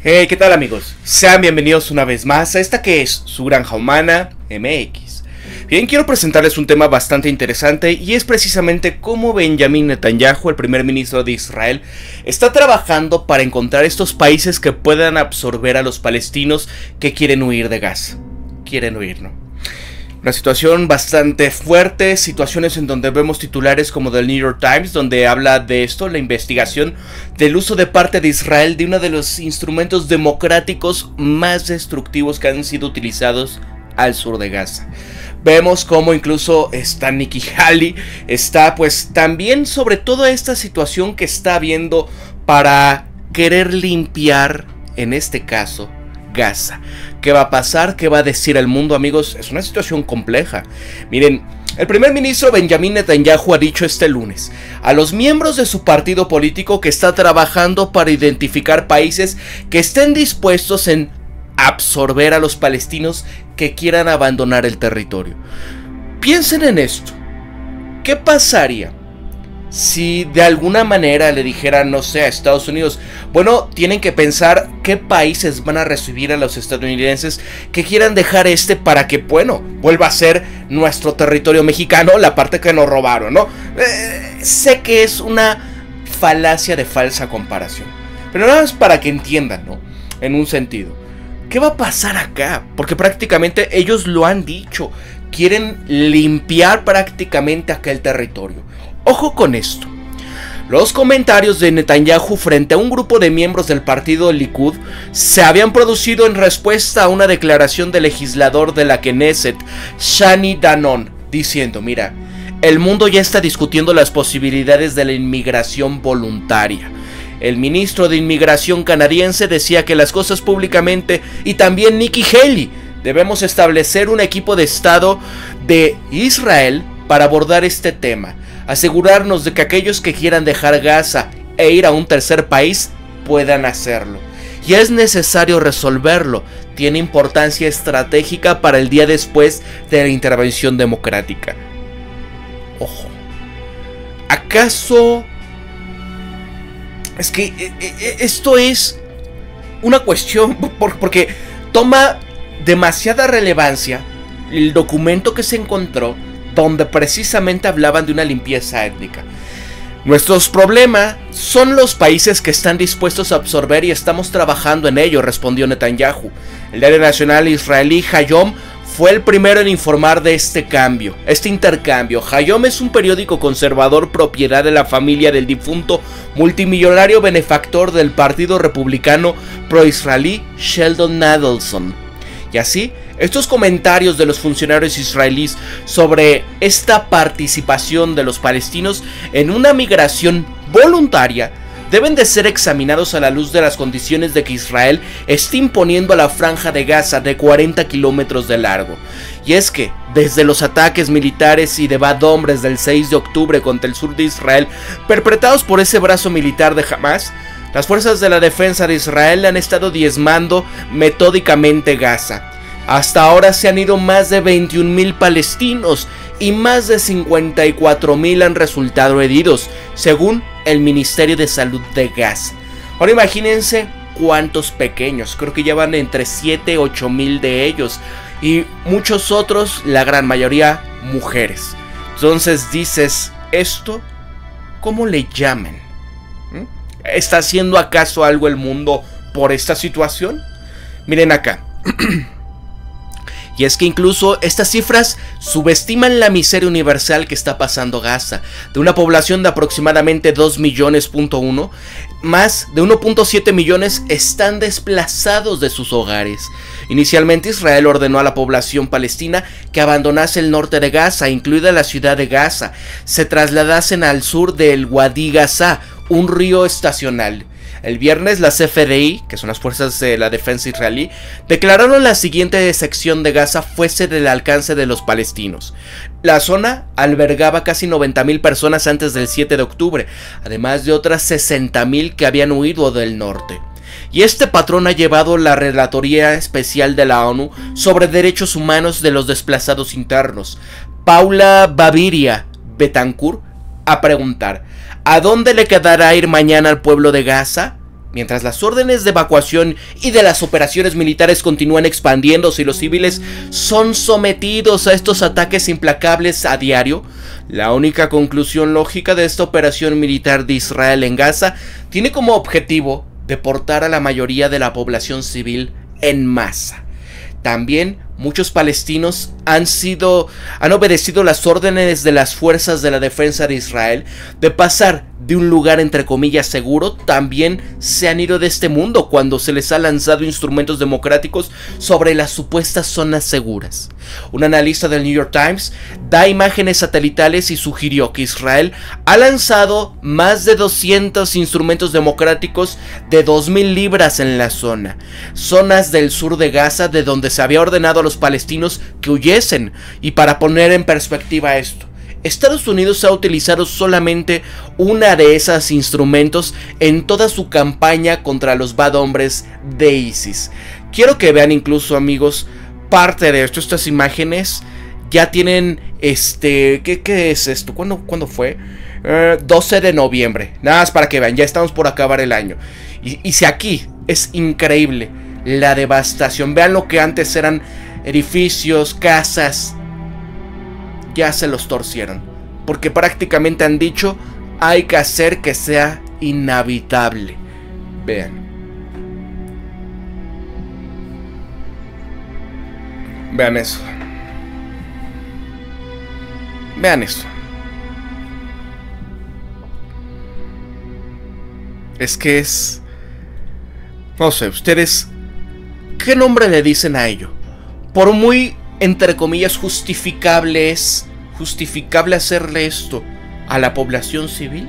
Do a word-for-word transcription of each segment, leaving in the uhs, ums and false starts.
Hey, ¿qué tal amigos? Sean bienvenidos una vez más a esta que es su Granja Humana M X. Bien, quiero presentarles un tema bastante interesante y es precisamente cómo Benjamin Netanyahu, el primer ministro de Israel, está trabajando para encontrar estos países que puedan absorber a los palestinos que quieren huir de Gaza. Quieren huir, ¿no? Una situación bastante fuerte, situaciones en donde vemos titulares como del New York Times, donde habla de esto, la investigación del uso de parte de Israel de uno de los instrumentos democráticos más destructivos que han sido utilizados al sur de Gaza. Vemos cómo incluso está Nikki Haley, está pues también sobre toda esta situación que está habiendo para querer limpiar, en este caso, Gaza. ¿Qué va a pasar? ¿Qué va a decir el mundo, amigos? Es una situación compleja. Miren, el primer ministro Benjamin Netanyahu ha dicho este lunes a los miembros de su partido político que está trabajando para identificar países que estén dispuestos en absorber a los palestinos que quieran abandonar el territorio. Piensen en esto. ¿Qué pasaría si de alguna manera le dijeran, no sé, a Estados Unidos, bueno, tienen que pensar qué países van a recibir a los estadounidenses que quieran dejar este para que, bueno, vuelva a ser nuestro territorio mexicano, la parte que nos robaron, ¿no? Eh, sé que es una falacia de falsa comparación, pero nada más para que entiendan, ¿no? En un sentido, ¿qué va a pasar acá? Porque prácticamente ellos lo han dicho, quieren limpiar prácticamente aquel territorio. Ojo con esto. Los comentarios de Netanyahu frente a un grupo de miembros del partido Likud se habían producido en respuesta a una declaración del legislador de la Knesset, Shani Danon, diciendo, mira, el mundo ya está discutiendo las posibilidades de la inmigración voluntaria. El ministro de Inmigración canadiense decía que las cosas públicamente, y también Nikki Haley, debemos establecer un equipo de Estado de Israel para abordar este tema. Asegurarnos de que aquellos que quieran dejar Gaza e ir a un tercer país puedan hacerlo. Y es necesario resolverlo. Tiene importancia estratégica para el día después de la intervención democrática. Ojo. ¿Acaso? Es que esto es una cuestión porque toma demasiada relevancia el documento que se encontró, donde precisamente hablaban de una limpieza étnica. Nuestros problemas son los países que están dispuestos a absorber y estamos trabajando en ello, respondió Netanyahu. El diario nacional israelí Hayom fue el primero en informar de este cambio, este intercambio. Hayom es un periódico conservador propiedad de la familia del difunto multimillonario benefactor del Partido Republicano pro-israelí Sheldon Adelson. Y así, estos comentarios de los funcionarios israelíes sobre esta participación de los palestinos en una migración voluntaria deben de ser examinados a la luz de las condiciones de que Israel está imponiendo a la franja de Gaza de cuarenta kilómetros de largo. Y es que, desde los ataques militares y de Bad Hombres del seis de octubre contra el sur de Israel, perpetrados por ese brazo militar de Hamas, las fuerzas de la defensa de Israel han estado diezmando metódicamente Gaza. Hasta ahora se han ido más de veintiún mil palestinos y más de cincuenta y cuatro mil han resultado heridos, según el Ministerio de Salud de Gaza. Ahora imagínense cuántos pequeños, creo que ya van entre siete y ocho mil de ellos, y muchos otros, la gran mayoría, mujeres. Entonces dices, ¿esto cómo le llaman? ¿Mm? ¿Está haciendo acaso algo el mundo por esta situación? Miren acá. Y es que incluso estas cifras subestiman la miseria universal que está pasando Gaza. De una población de aproximadamente dos millones punto uno, más de uno punto siete millones están desplazados de sus hogares. Inicialmente Israel ordenó a la población palestina que abandonase el norte de Gaza, incluida la ciudad de Gaza, se trasladasen al sur del Wadi Gaza, un río estacional. El viernes la C F D I, que son las fuerzas de la defensa israelí, declararon la siguiente sección de Gaza fuese del alcance de los palestinos. La zona albergaba casi noventa mil personas antes del siete de octubre, además de otras sesenta mil que habían huido del norte. Y este patrón ha llevado la Relatoría Especial de la ONU sobre Derechos Humanos de los Desplazados Internos, Paula Baviria Betancourt, a preguntar: ¿a dónde le quedará ir mañana al pueblo de Gaza? Mientras las órdenes de evacuación y de las operaciones militares continúan expandiéndose y los civiles son sometidos a estos ataques implacables a diario, la única conclusión lógica de esta operación militar de Israel en Gaza tiene como objetivo deportar a la mayoría de la población civil en masa. También muchos palestinos han sido, han obedecido las órdenes de las fuerzas de la defensa de Israel de pasar de un lugar entre comillas seguro. También se han ido de este mundo cuando se les ha lanzado instrumentos democráticos sobre las supuestas zonas seguras. Un analista del New York Times da imágenes satelitales y sugirió que Israel ha lanzado más de doscientos instrumentos democráticos de dos mil libras en la zona, zonas del sur de Gaza de donde se había ordenado a los palestinos que huyesen. Y para poner en perspectiva esto, Estados Unidos ha utilizado solamente una de esos instrumentos en toda su campaña contra los bad hombres de ISIS. Quiero que vean incluso, amigos, parte de esto. Estas imágenes ya tienen este... ¿Qué, qué es esto? ¿Cuándo, ¿cuándo fue? Uh, doce de noviembre. Nada más para que vean, ya estamos por acabar el año. Y, y si aquí es increíble la devastación. Vean lo que antes eran edificios, casas. Ya se los torcieron, porque prácticamente han dicho: hay que hacer que sea inhabitable. Vean. Vean eso. Vean eso. Es que es... No sé, ustedes... ¿Qué nombre le dicen a ello? Por muy, entre comillas, justificable es justificable hacerle esto a la población civil.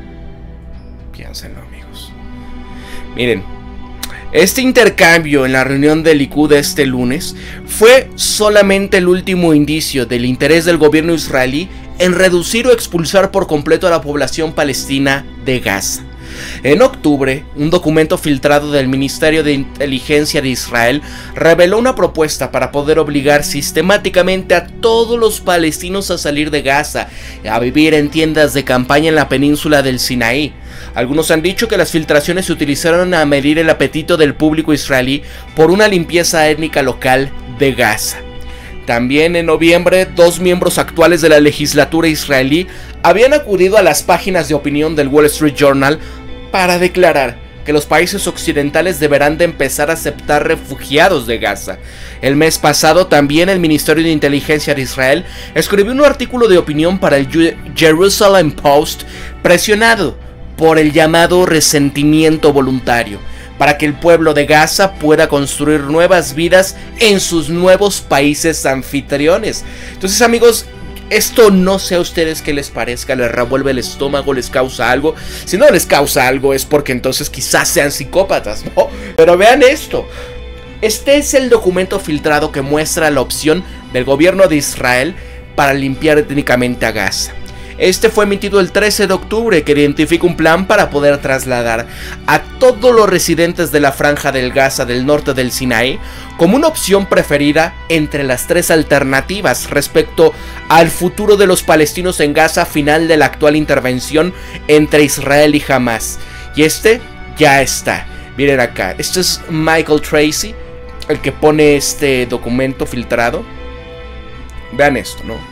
Piénsenlo, amigos. Miren, este intercambio en la reunión del Likud este lunes fue solamente el último indicio del interés del gobierno israelí en reducir o expulsar por completo a la población palestina de Gaza. En octubre, un documento filtrado del Ministerio de Inteligencia de Israel reveló una propuesta para poder obligar sistemáticamente a todos los palestinos a salir de Gaza, a vivir en tiendas de campaña en la península del Sinaí. Algunos han dicho que las filtraciones se utilizaron a medir el apetito del público israelí por una limpieza étnica local de Gaza. También en noviembre, dos miembros actuales de la legislatura israelí habían acudido a las páginas de opinión del Wall Street Journal para declarar que los países occidentales deberán de empezar a aceptar refugiados de Gaza. El mes pasado también el Ministerio de Inteligencia de Israel escribió un artículo de opinión para el Jerusalem Post presionado por el llamado resentimiento voluntario, para que el pueblo de Gaza pueda construir nuevas vidas en sus nuevos países anfitriones. Entonces, amigos, esto no sé a ustedes qué les parezca, les revuelve el estómago, les causa algo. Si no les causa algo es porque entonces quizás sean psicópatas, ¿no? Pero vean esto. Este es el documento filtrado que muestra la opción del gobierno de Israel para limpiar étnicamente a Gaza. Este fue emitido el trece de octubre, que identifica un plan para poder trasladar a todos los residentes de la franja del Gaza del norte del Sinaí como una opción preferida entre las tres alternativas respecto al futuro de los palestinos en Gaza final de la actual intervención entre Israel y Hamas. Y este ya está. Miren acá, este es Michael Tracy, el que pone este documento filtrado. Vean esto, ¿no?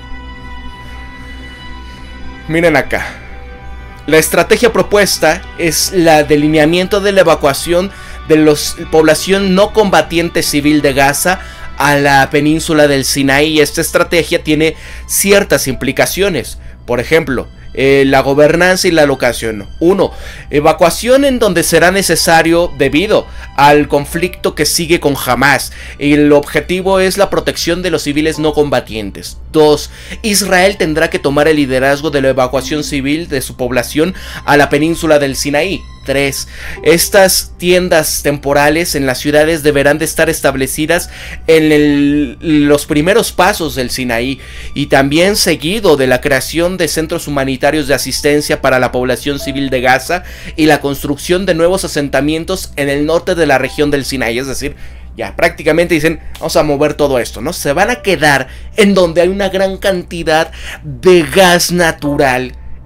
Miren acá. La estrategia propuesta es la delineamiento de la evacuación de la población no combatiente civil de Gaza a la península del Sinaí. Esta estrategia tiene ciertas implicaciones. Por ejemplo, eh, la gobernanza y la locación. Uno, evacuación en donde será necesario debido al conflicto que sigue con Hamas. El objetivo es la protección de los civiles no combatientes. Dos, Israel tendrá que tomar el liderazgo de la evacuación civil de su población a la península del Sinaí. Tres, estas tiendas temporales en las ciudades deberán de estar establecidas en el, los primeros pasos del Sinaí y también seguido de la creación de centros humanitarios de asistencia para la población civil de Gaza y la construcción de nuevos asentamientos en el norte de la región del Sinaí. Es decir, ya prácticamente dicen, vamos a mover todo esto, ¿no? Se van a quedar en donde hay una gran cantidad de gas natural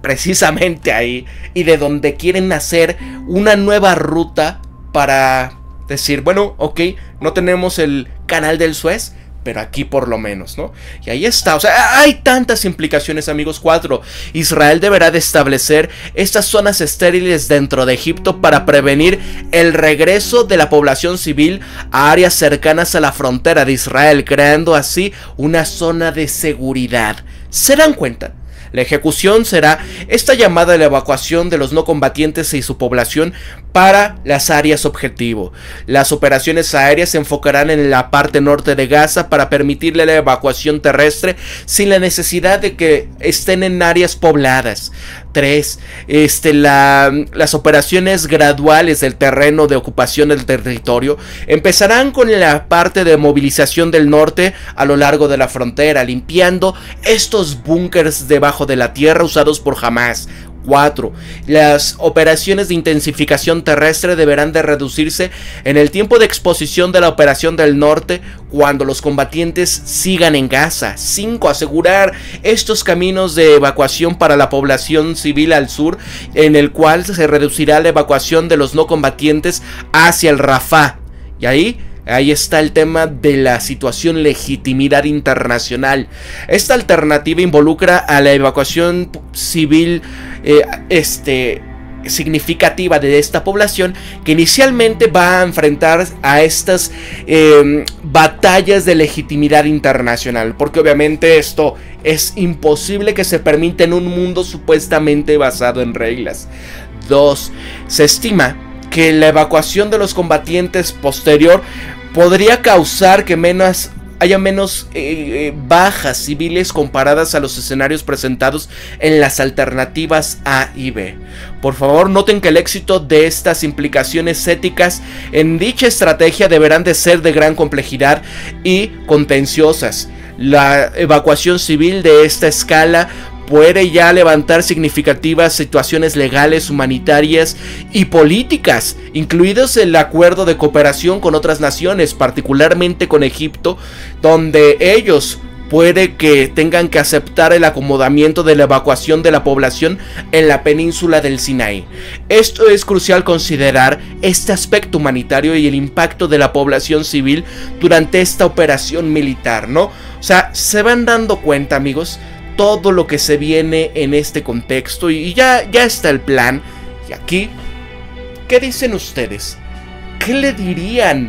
precisamente ahí, y de donde quieren hacer una nueva ruta para decir, bueno, ok, no tenemos el canal del Suez, pero aquí por lo menos, ¿no? Y ahí está, o sea, hay tantas implicaciones, amigos. Cuatro, Israel deberá de establecer estas zonas estériles dentro de Egipto para prevenir el regreso de la población civil a áreas cercanas a la frontera de Israel, creando así una zona de seguridad. ¿Se dan cuenta? La ejecución será esta llamada a la evacuación de los no combatientes y su población para las áreas objetivo. Las operaciones aéreas se enfocarán en la parte norte de Gaza para permitirle la evacuación terrestre sin la necesidad de que estén en áreas pobladas. tres. Este, la, las operaciones graduales del terreno de ocupación del territorio empezarán con la parte de movilización del norte a lo largo de la frontera, limpiando estos búnkers debajo de la tierra usados por Hamas. cuatro. Las operaciones de intensificación terrestre deberán de reducirse en el tiempo de exposición de la operación del norte cuando los combatientes sigan en Gaza. cinco. Asegurar estos caminos de evacuación para la población civil al sur, en el cual se reducirá la evacuación de los no combatientes hacia el Rafah. Y ahí... Ahí está el tema de la situación legitimidad internacional. Esta alternativa involucra a la evacuación civil eh, este, significativa de esta población, que inicialmente va a enfrentar a estas eh, batallas de legitimidad internacional, porque obviamente esto es imposible que se permita en un mundo supuestamente basado en reglas. dos. Se estima que la evacuación de los combatientes posterior podría causar que menos, haya menos eh, eh, bajas civiles comparadas a los escenarios presentados en las alternativas A y B. Por favor, noten que el éxito de estas implicaciones éticas en dicha estrategia deberán de ser de gran complejidad y contenciosas. La evacuación civil de esta escala puede ya levantar significativas situaciones legales, humanitarias y políticas, incluidos el acuerdo de cooperación con otras naciones, particularmente con Egipto, donde ellos puede que tengan que aceptar el acomodamiento de la evacuación de la población en la península del Sinaí. Esto es crucial considerar este aspecto humanitario y el impacto de la población civil durante esta operación militar, ¿no? O sea, se van dando cuenta, amigos, todo lo que se viene en este contexto, y ya, ya está el plan. Y aquí, ¿qué dicen ustedes? ¿Qué le dirían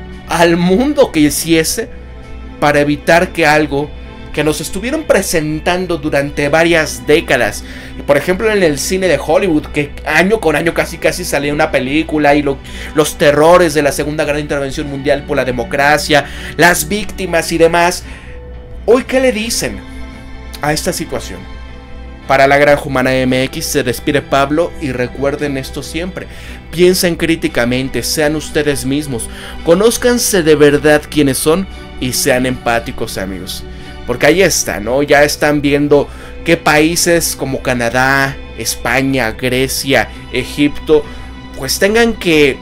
al mundo que hiciese para evitar que algo que nos estuvieron presentando durante varias décadas, por ejemplo en el cine de Hollywood, que año con año casi casi salía una película, y lo, los terrores de la Segunda Gran Intervención Mundial por la democracia, las víctimas y demás, hoy qué le dicen a esta situación? Para la Gran Humana M X se despide Pablo, y recuerden esto siempre: piensen críticamente, sean ustedes mismos, conózcanse de verdad quiénes son y sean empáticos, amigos, porque ahí está, ¿no? Ya están viendo que países como Canadá, España, Grecia, Egipto, pues tengan que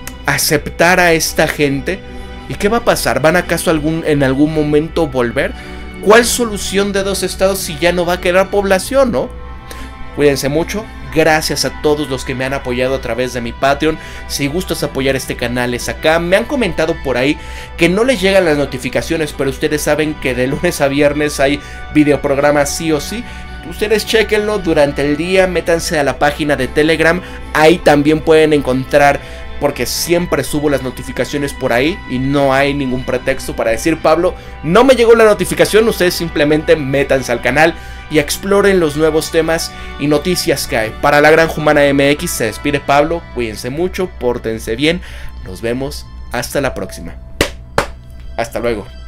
aceptar a esta gente. ¿Y qué va a pasar? ¿Van acaso algún, en algún momento volver? ¿Cuál solución de dos estados si ya no va a quedar población, no? Cuídense mucho. Gracias a todos los que me han apoyado a través de mi Patreon. Si gustas apoyar este canal es acá. Me han comentado por ahí que no les llegan las notificaciones, pero ustedes saben que de lunes a viernes hay videoprogramas sí o sí. Ustedes chequenlo durante el día, métanse a la página de Telegram. Ahí también pueden encontrar, porque siempre subo las notificaciones por ahí y no hay ningún pretexto para decir: Pablo, no me llegó la notificación. Ustedes simplemente métanse al canal y exploren los nuevos temas y noticias que hay. Para la Gran Humana M X se despide Pablo. Cuídense mucho, pórtense bien. Nos vemos hasta la próxima. Hasta luego.